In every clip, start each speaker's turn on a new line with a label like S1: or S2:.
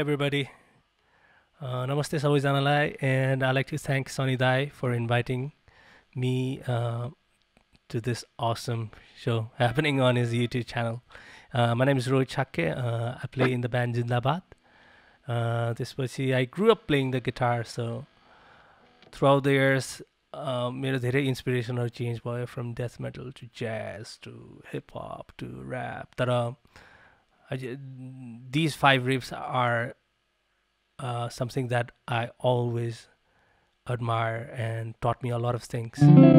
S1: everybody. Namaste sabaijanalai, and I'd like to thank Sonny Dai for inviting me to this awesome show happening on his YouTube channel. My name is Rohit Shakya. I play in the band JINDABAAD. त्यसपछि I grew up playing the guitar, so throughout the years मेरो धेरै इन्स्पिरेसनहरु change भयो from death metal to jazz to hip hop to rap. तर these five riffs are something that I always admire and taught me a lot of things.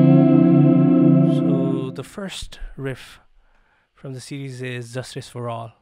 S1: So the first riff from the series is Justice for All.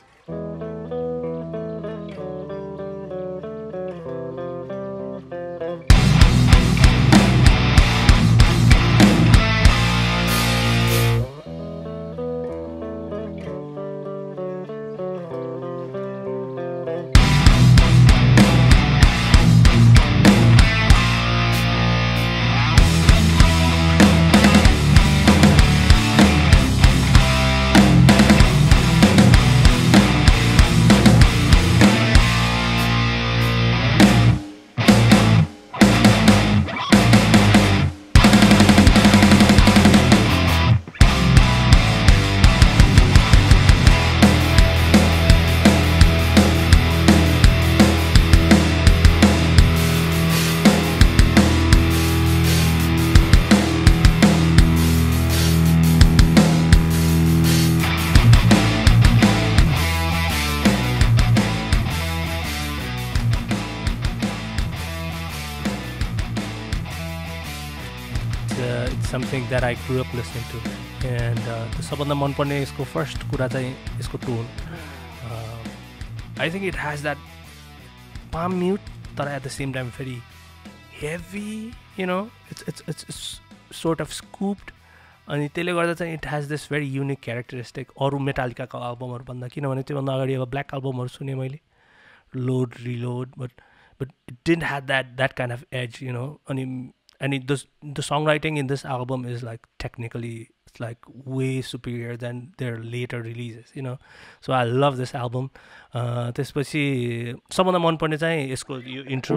S1: It's something that I grew up listening to, and the सबभन्दा मन पर्ने यसको first कुरा चाहिँ यसको tone. I think it has that palm mute, but at the same time very heavy. You know, it's sort of scooped, अनि त्यसले गर्दा चाहिँ it has this very unique characteristic. अरू मेटालिकाको एल्बमहरु भन्दा, किनभने त्योभन्दा अगाडि अब ब्ल्याक एल्बमहरु सुने मैले, load reload, but it didn't have that kind of edge, you know. And the songwriting in this album is like technically, it's like way superior than their later releases, you know. So I love this album. त्यसपछि सबभन्दा मन पर्ने चाहिँ यसको यो intro.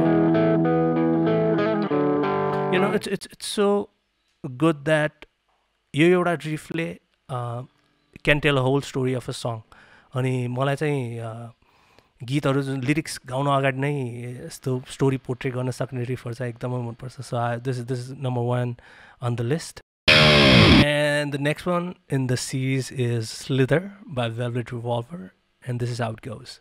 S1: You know, it's so good that यो एउटा riffले can tell a whole story of a song. अनि मलाई चाहिँ गीतहरु जुन लिरिक्स गाउन अगाडि नै यस्तो स्टोरी पोर्ट्रे गर्न सक्ने रिफर चाहिँ एकदमै मन पर्छ. So this is number 1 on the list. And the next one in the series is Slither by Velvet Revolver, and this is how it goes.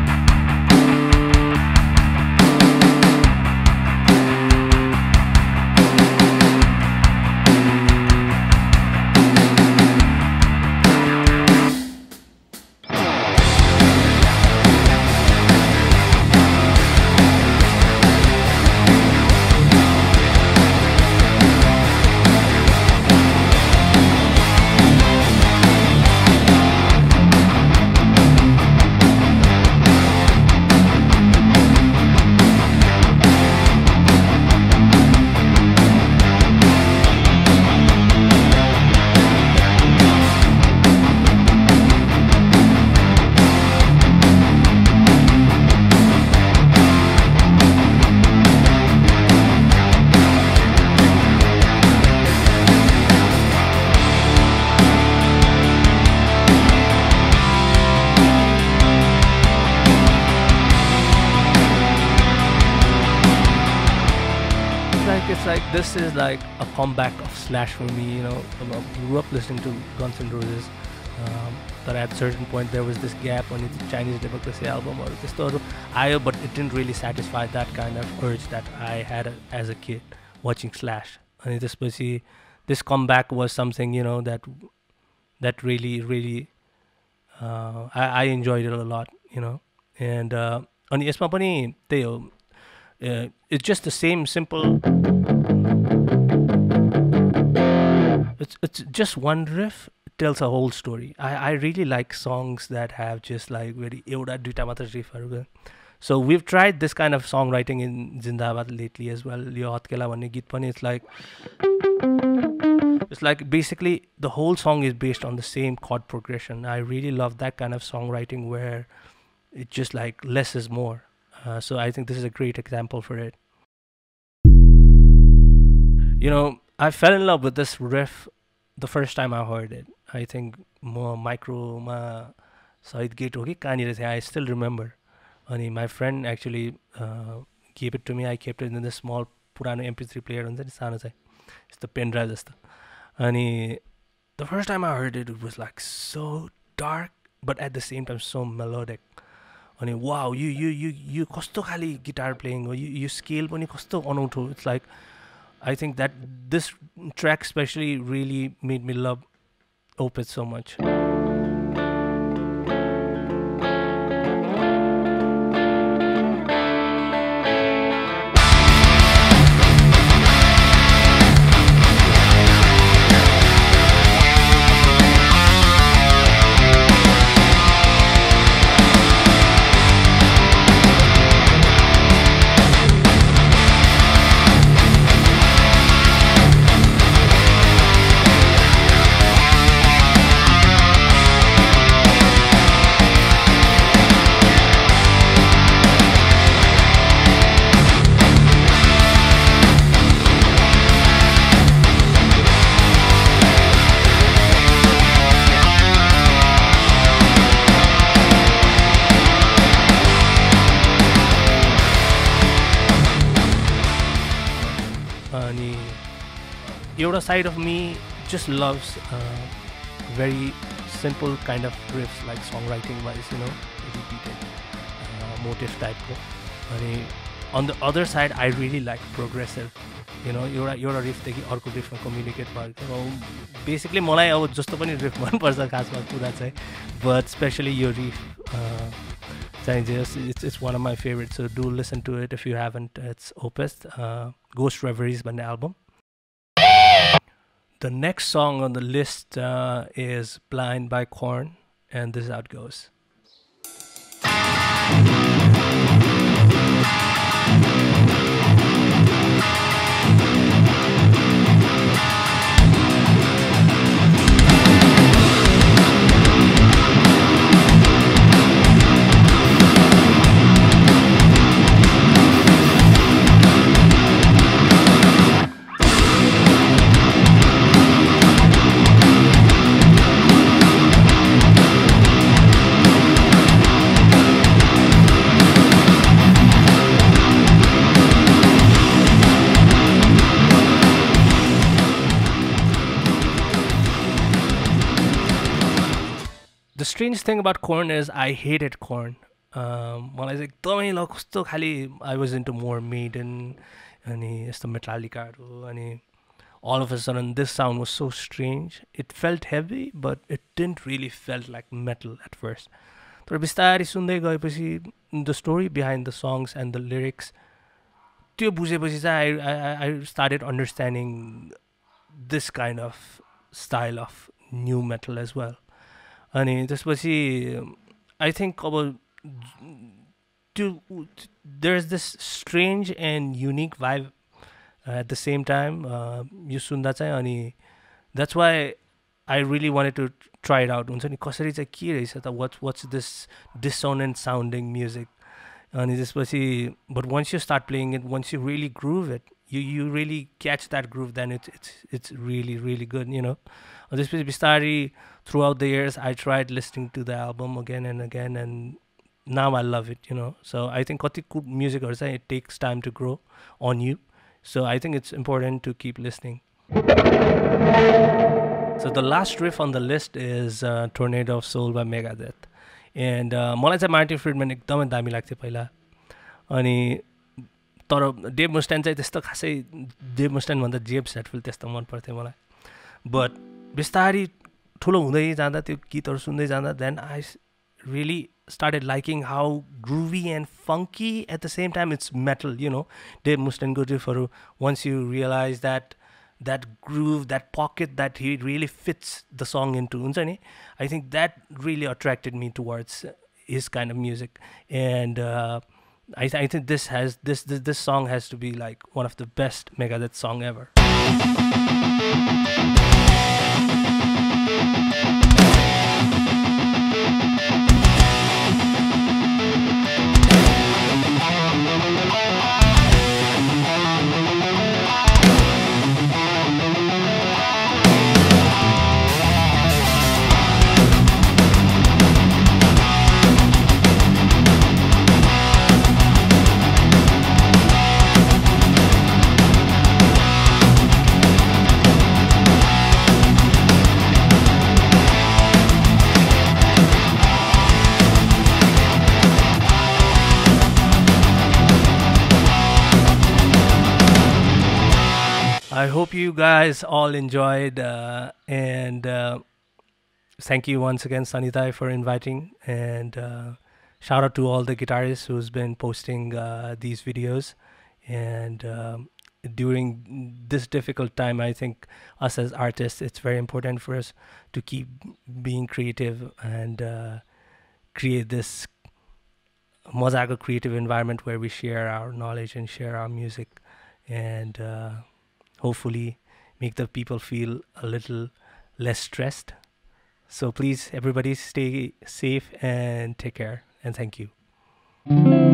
S1: It's like this is like a comeback of Slash for me, you know. I grew up listening to Guns N' Roses, but at a certain point there was this gap on the Chinese Democracy album or this, but it didn't really satisfy that kind of urge that I had as a kid watching Slash. And this comeback was something, you know, that really I enjoyed it a lot, you know. And यसमा पनि त्यही हो, it's just the same simple, it's just one riff, it tells a whole story. I really like songs that have just like very एउटा दुईटा मात्र riffहरु. So we've tried this kind of songwriting in Jindabad lately as well. यो हत्केला भन्ने गीत पनि, it's like basically the whole song is based on the same chord progression. I really love that kind of songwriting where it's just like less is more. So I think this is a great example for it. You know, I fell in love with this riff the first time I heard it. I think micro ma side gate hogi kanira thai. I still remember. And my friend actually gave it to me. I kept it in this small purano MP3 player हुन्छ नि सानो चाहिँ यस्तो pen drive जस्तो. अनि the first time I heard it, it was like so dark, but at the same time so melodic. अनि wow, you कस्तो खाली guitar playing हो, you scale पनि कस्तो अनौठो. It's like, I think that this track especially really made me love Opeth so much. Yoda side of me just loves very simple kind of riffs, like songwriting wise, you know, repeated motif type. And on the other side, I really like progressive. You know, Yoda riff देखि अर्को riff में communicate भएको. Basically, मलाई अब जस्तो पनि riff मन पर्छ खासमा कुरा चाहिँ, but especially your riff. It's one of my favorites, so do listen to it if you haven't. It's Opeth, Ghost Reveries भन्ने album. The next song on the list is Blind by Korn, and this is how it goes. The strange thing about Korn is I hated Korn. When I was like, I was into more Maiden and Metallica, and all of a sudden this sound was so strange. It felt heavy, but it didn't really felt like metal at first. But the story behind the songs and the lyrics, I started understanding this kind of style of new metal as well. And I think there's this strange and unique vibe at the same time. That's why I really wanted to try it out. What's this dissonant sounding music? But once you start playing it, once you really groove it, you really catch that groove, then it's really, really good, you know. Throughout the years, I tried listening to the album again and again, and now I love it, you know. So I think music, it takes time to grow on you. So I think it's important to keep listening. So the last riff on the list is Tornado of Soul by Megadeth. And मलाई चाहिँ Martin फ्रिडम्यान एकदमै दामी लाग्थ्यो पहिला. अनि तर Dave Mustaine चाहिँ त्यस्तो खासै डेभ मुस्टेन भन्दा जेम्स ह्याटफिल्ड त्यस्तो मन पर्थ्यो मलाई. बट बिस्तारै ठुलो हुँदै जाँदा त्यो गीतहरू सुन्दै जाँदा then I really started liking how groovy and funky at the same time it's metal, you know. Dave Mustaine riffहरू, once you realize that groove, that pocket that he really fits the song into, I think that really attracted me towards his kind of music. And I think this song has to be like one of the best Megadeth song ever. I hope you guys all enjoyed, and thank you once again, Sanitai, for inviting. And shout out to all the guitarists who's been posting these videos. And during this difficult time, I think us as artists, it's very important for us to keep being creative and create this mozzaiko creative environment where we share our knowledge and share our music, and hopefully make the people feel a little less stressed. So please, everybody, stay safe and take care. And thank you.